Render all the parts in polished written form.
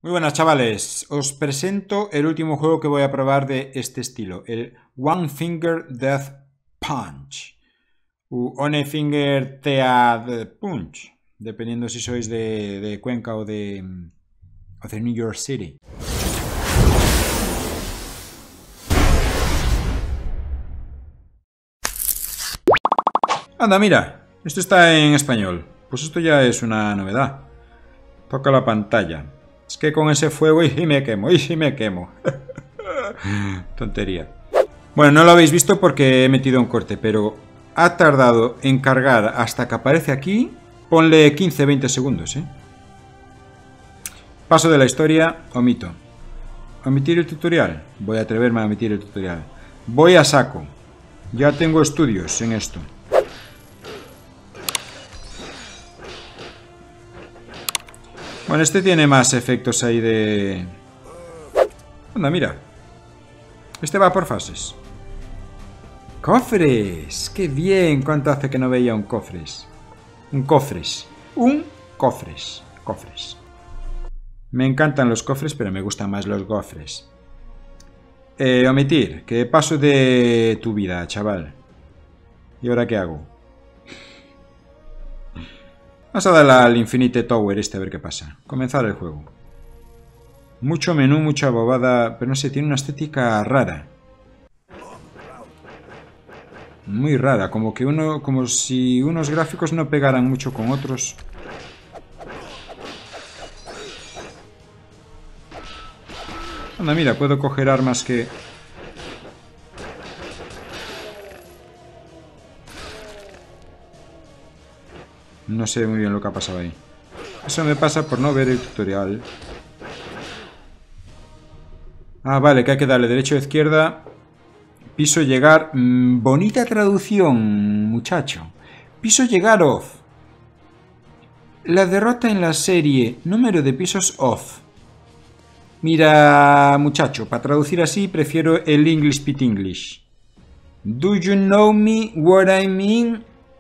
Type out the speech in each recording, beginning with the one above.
Muy buenas chavales, os presento el último juego que voy a probar de este estilo, el One Finger Death Punch u One Finger Death Punch, dependiendo si sois de Cuenca o de New York City. Anda, mira, esto está en español, pues esto ya es una novedad. Toca la pantalla. Es que con ese fuego y me quemo. Tontería. Bueno, no lo habéis visto porque he metido un corte, pero ha tardado en cargar hasta que aparece aquí. Ponle 15-20 segundos, ¿eh? Paso de la historia, omito. ¿Omitir el tutorial? Voy a atreverme a omitir el tutorial. Voy a saco. Ya tengo estudios en esto. Bueno, este tiene más efectos ahí de... Anda, mira. Este va por fases. ¡Cofres! ¡Qué bien! ¿Cuánto hace que no veía un cofres? Un cofres. Cofres. Me encantan los cofres, pero me gustan más los gofres. Omitir. Que paso de tu vida, chaval. ¿Y ahora qué hago? Vamos a darle al Infinite Tower este a ver qué pasa. Comenzar el juego. Mucho menú, mucha bobada, pero no sé, tiene una estética rara. Muy rara, como si unos gráficos no pegaran mucho con otros. Anda, mira, puedo coger armas que... No sé muy bien lo que ha pasado ahí. Eso me pasa por no ver el tutorial. Ah, vale, que hay que darle derecho a izquierda. Piso llegar. Bonita traducción, muchacho. Piso llegar off. La derrota en la serie. Número de pisos off. Mira, muchacho, para traducir así prefiero el English Pit English. Do you know me what I mean?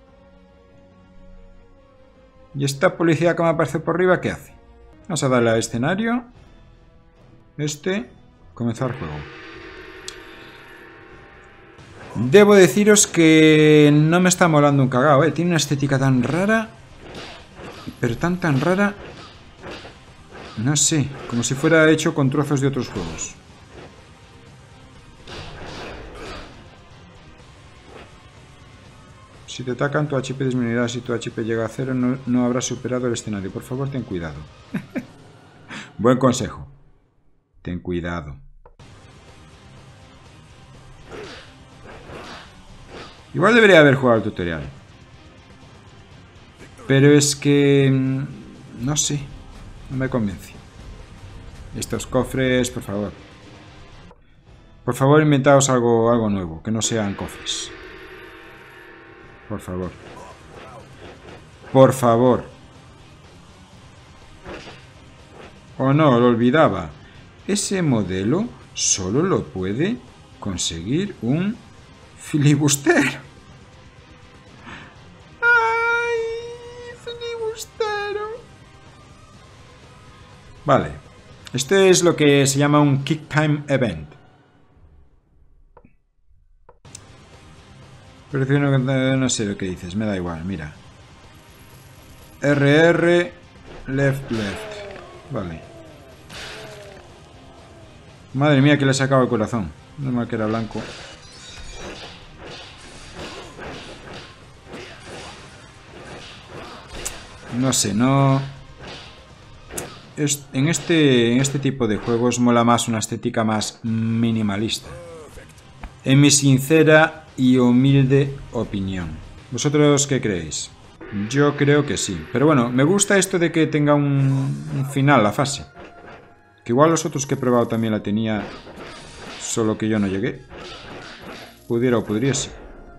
¿Y esta policía que me aparece por arriba qué hace? Vamos a darle a escenario. Comenzar juego. Debo deciros que no me está molando un cagao, ¿eh? Tiene una estética tan rara. Pero tan rara. No sé, como si fuera hecho con trozos de otros juegos. Si te atacan, tu HP disminuirá. Si tu HP llega a 0, no habrás superado el escenario. Por favor, ten cuidado. Buen consejo. Ten cuidado. Igual debería haber jugado el tutorial. Pero es que... no sé. No me convence. Estos cofres, por favor. Por favor, inventaos algo nuevo. Que no sean cofres. Por favor. Por favor. Oh no, lo olvidaba. Ese modelo solo lo puede conseguir un filibustero. ¡Ay! Filibustero. Vale. Este es lo que se llama un Kick Time Event. Prefiero no sé lo que dices, me da igual, mira. RR, left. Vale. Madre mía, que le he sacado el corazón. No mal que era blanco. No sé, no... En este tipo de juegos mola más una estética más minimalista. En mi sincera y humilde opinión. ¿Vosotros qué creéis? Yo creo que sí. Pero bueno, me gusta esto de que tenga un final la fase. Que igual los otros que he probado también la tenía, solo que yo no llegué. Pudiera o pudiese.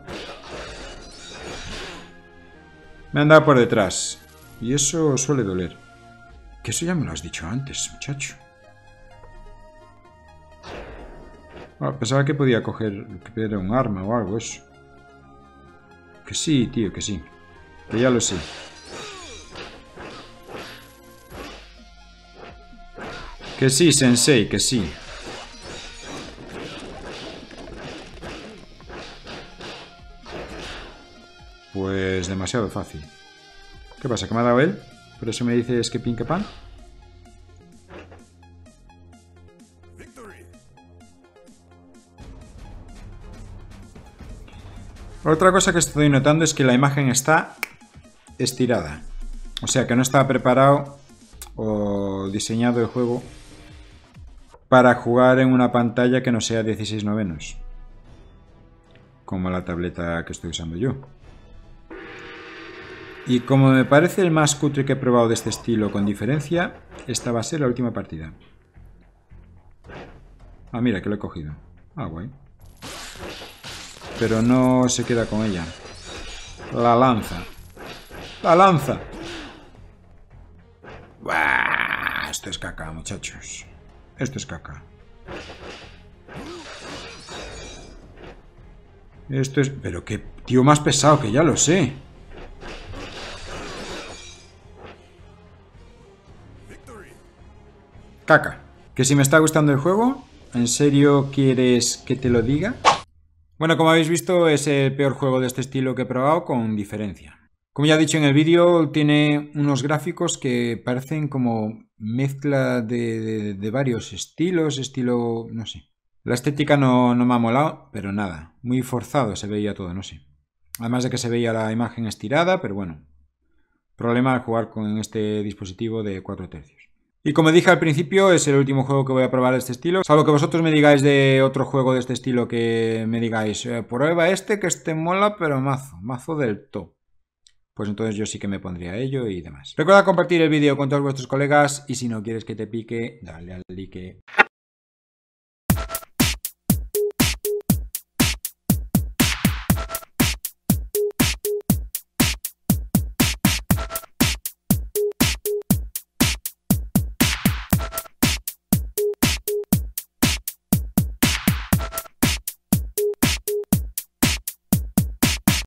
Me han dado por detrás. Y eso suele doler. Que eso ya me lo has dicho antes, muchacho. Pensaba que podía coger un arma o algo, eso. Que sí, tío, que sí. Que ya lo sé. Que sí, Sensei, que sí. Pues demasiado fácil. ¿Qué pasa? ¿Que me ha dado él? ¿Por eso me dices que pin que pan? Otra cosa que estoy notando es que la imagen está estirada. O sea que no está preparado o diseñado el juego para jugar en una pantalla que no sea 16:9. Como la tableta que estoy usando yo. Y como me parece el más cutre que he probado de este estilo con diferencia, esta va a ser la última partida. Ah, mira, que lo he cogido. Ah, guay. Pero no se queda con ella. La lanza. ¡La lanza! ¡Buah! Esto es caca, muchachos. Esto es caca. Esto es... Pero qué tío más pesado, que ya lo sé. Caca. ¿Que si me está gustando el juego? ¿En serio quieres que te lo diga? Bueno, como habéis visto, es el peor juego de este estilo que he probado con diferencia. Como ya he dicho en el vídeo, tiene unos gráficos que parecen como mezcla de varios estilos, estilo... no sé. La estética no me ha molado, pero nada. Muy forzado se veía todo, no sé. Además de que se veía la imagen estirada, pero bueno. Problema al jugar con este dispositivo de 4 tercios. Y como dije al principio, es el último juego que voy a probar de este estilo. Salvo que vosotros me digáis de otro juego de este estilo que me digáis, prueba este que este mola, pero mazo del top. Pues entonces yo sí que me pondría a ello y demás. Recuerda compartir el vídeo con todos vuestros colegas y si no quieres que te pique, dale al like.